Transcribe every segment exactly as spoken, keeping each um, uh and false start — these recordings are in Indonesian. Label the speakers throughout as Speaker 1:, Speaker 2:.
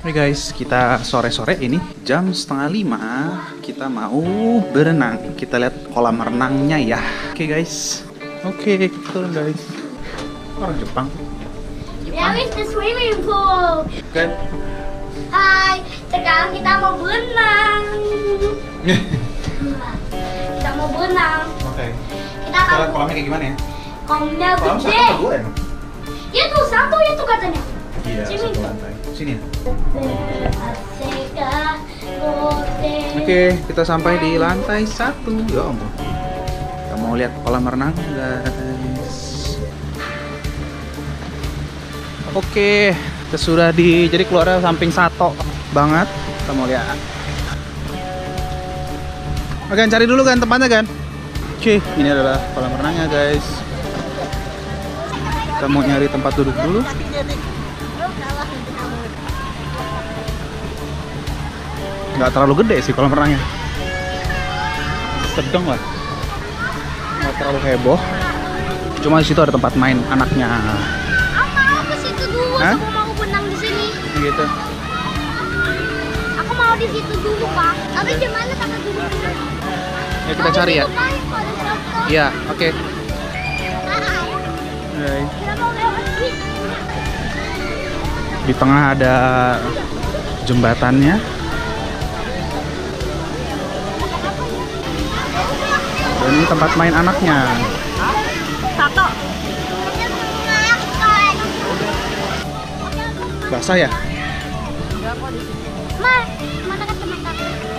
Speaker 1: Oke guys, kita sore-sore ini jam setengah lima kita mau berenang. Kita lihat kolam renangnya ya. Oke guys, oke kita guys. Orang Jepang.
Speaker 2: Where is the swimming pool?
Speaker 1: Kan?
Speaker 2: Hai, sekarang kita mau berenang. Kita mau berenang.
Speaker 1: Oke.
Speaker 2: Kita akan
Speaker 1: Lihat kolamnya kayak gimana ya?
Speaker 2: kolamnya
Speaker 1: Kolam satu
Speaker 2: gede.
Speaker 1: atau dua emang?
Speaker 2: Ya tuh satu itu katanya.
Speaker 1: Iya,
Speaker 2: Sini.
Speaker 1: satu lantai. Sini ya.
Speaker 2: Aseka, gote.
Speaker 1: Oke, kita sampai di lantai satu. Ya ampun. Kita mau lihat kolam renang, guys. Oke, kita sudah di, jadi keluarnya samping Sato banget. Kita mau lihat. Oke, cari dulu kan tempatnya kan. Oke, ini adalah kolam renangnya, guys. Kita mau nyari tempat duduk dulu. Nggak terlalu gede sih kolam renangnya, sedang lah, nggak terlalu heboh. Cuma di situ ada tempat main anaknya.
Speaker 2: Aku mau ke situ dulu.
Speaker 1: Hah?
Speaker 2: Aku mau berenang di sini.
Speaker 1: Gitu.
Speaker 2: Aku mau di situ dulu, Pak. Tapi di mana tempat duduk?
Speaker 1: Ya kita cari ya. Iya, oke. Hai. Di tengah ada jembatannya. Dan ini tempat main anaknya.
Speaker 2: Satu.
Speaker 1: Basah ya?
Speaker 2: Ma, mana kacamata?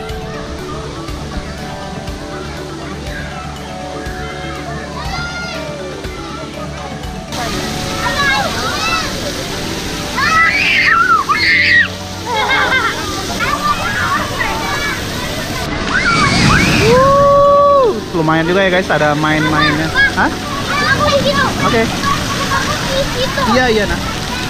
Speaker 1: Lumayan juga ya guys, ada main-mainnya. Hah?
Speaker 2: Aku di situ.
Speaker 1: Oke.
Speaker 2: Aku di situ.
Speaker 1: Iya, iya nah.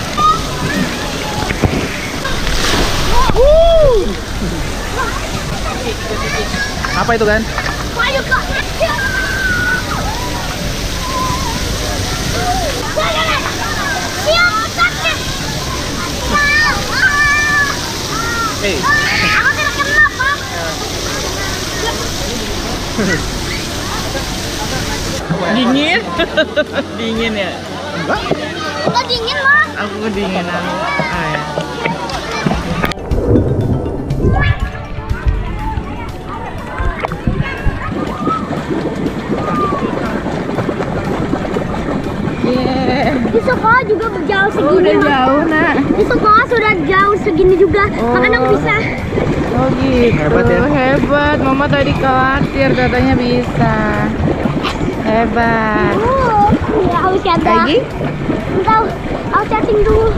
Speaker 1: Apa itu kan?
Speaker 2: Ayo kak. Siap sakit.
Speaker 1: Hey.
Speaker 2: Aku tidak kena pak.
Speaker 3: Dingin? Dingin ya?
Speaker 1: Enggak.
Speaker 2: Kita dingin mas.
Speaker 3: Aku kedinginan. Ah, ya. Yeah.
Speaker 2: Di sekolah juga jauh segini.
Speaker 3: Oh, udah
Speaker 2: Mas.
Speaker 3: jauh nak.
Speaker 2: Di sekolah sudah jauh segini juga.
Speaker 3: Oh.
Speaker 2: Makanya aku bisa.
Speaker 3: Oh gitu.
Speaker 1: Hebat ya?
Speaker 3: Hebat. Mama tadi khawatir katanya bisa. Hebat.
Speaker 2: Oh, ya aku siap dah.
Speaker 3: Lagi?
Speaker 2: Tahu. Aku chatting dulu.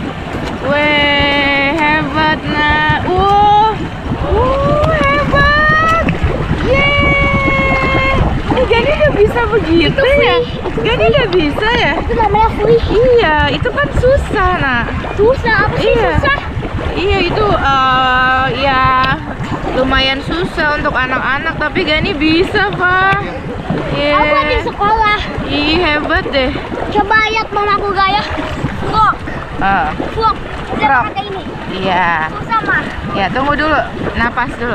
Speaker 3: Weh, hebat nak. Wow. Uh, hebat. Yeay. Ini Gani udah bisa begitu ya? Gani udah bisa ya?
Speaker 2: Itu namanya free.
Speaker 3: Iya, itu kan susah nak.
Speaker 2: Susah apa sih
Speaker 3: Iya.
Speaker 2: susah?
Speaker 3: Iya itu eh, ya lumayan susah untuk anak-anak, tapi Gani bisa pak. Iya.
Speaker 2: Aku ada di sekolah.
Speaker 3: Ih hebat deh.
Speaker 2: Coba lihat mamaku gaya. Kok,
Speaker 3: Ah,
Speaker 2: kok. Udah
Speaker 3: Frog.
Speaker 2: pakai ini.
Speaker 3: iya.
Speaker 2: Sama.
Speaker 3: Ya tunggu dulu, napas dulu.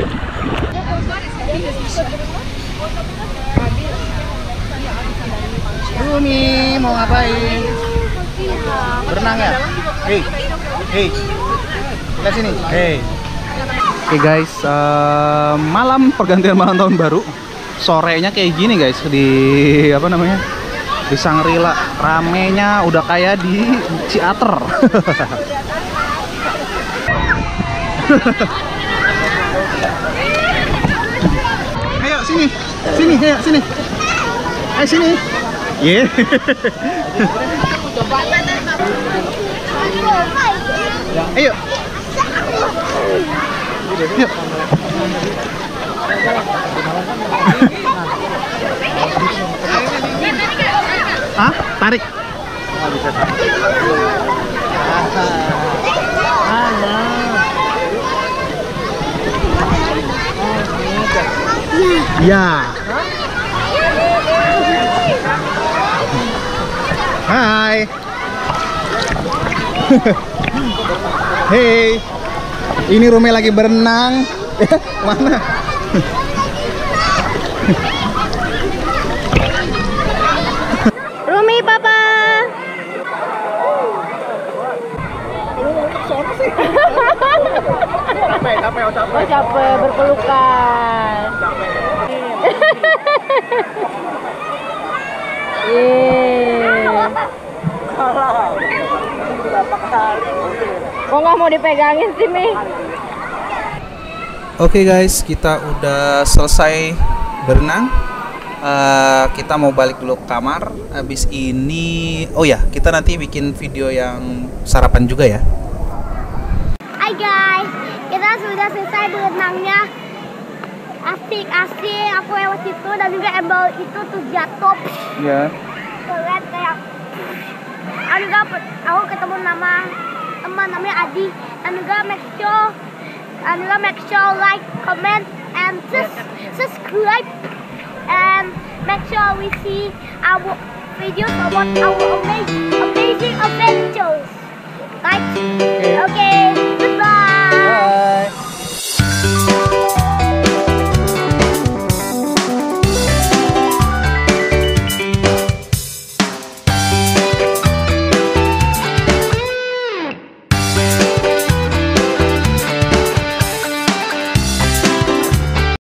Speaker 1: Rumi mau ngapain? Berenang ya? Hei, hei, lihat sini. Hei. Oke guys, eh, malam pergantian malam tahun baru, sorenya kayak gini guys di apa namanya di Shangri-La, ramenya udah kayak di Ciater. Ayo sini, sini, ayo sini, ayo sini. Yeah. Ayo. Yuk. Hah? Tarik. Ya. Hai. Hei, ini Rumi lagi berenang. Mana?
Speaker 3: Rumi, papa.
Speaker 1: Capek, capek, oh capek.
Speaker 3: Oh, capek berpelukan. Yeay. Kok nggak mau dipegangin sih, Mi?
Speaker 1: Oke guys, kita udah selesai berenang. Uh, kita mau balik dulu ke kamar. Habis ini, oh ya, kita nanti bikin video yang sarapan juga ya.
Speaker 2: Hai guys, kita sudah selesai berenangnya. Asik-asik, aku lewat situ dan juga embel itu tuh jatuh.
Speaker 1: Ya.
Speaker 2: Keren kayak. Aku juga aku ketemu nama teman namanya Adi. Dan juga make sure, dan juga make sure like, comment, and sus subscribe. And make sure we see our videos about our amazing, amazing adventures. Right?
Speaker 1: Okay.
Speaker 2: Okay. Goodbye.
Speaker 1: Bye.